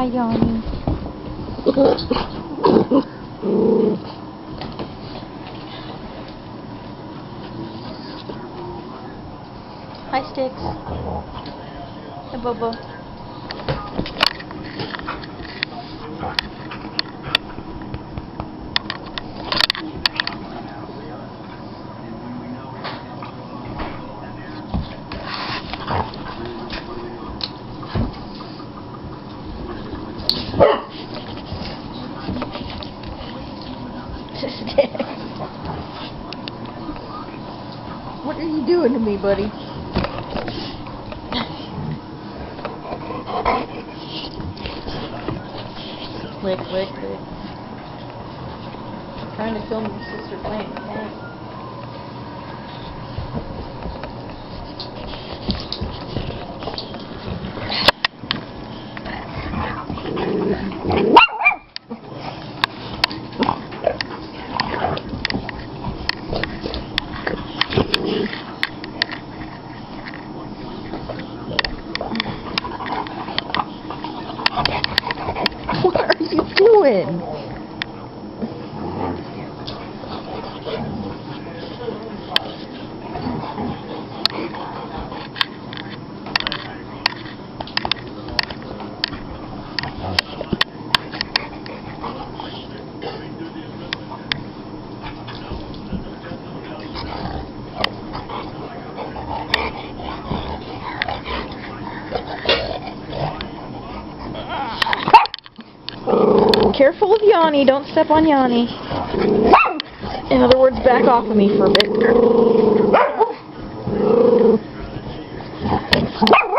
Hi, Yawny. Hi, Sticks. Hi, Bubba. Sticks. What are you doing to me, buddy? Lick, lick, lick. I'm trying to film your sister playing the game. What are you doing? Careful with Yawny, don't step on Yawny. In other words, back off of me for a bit.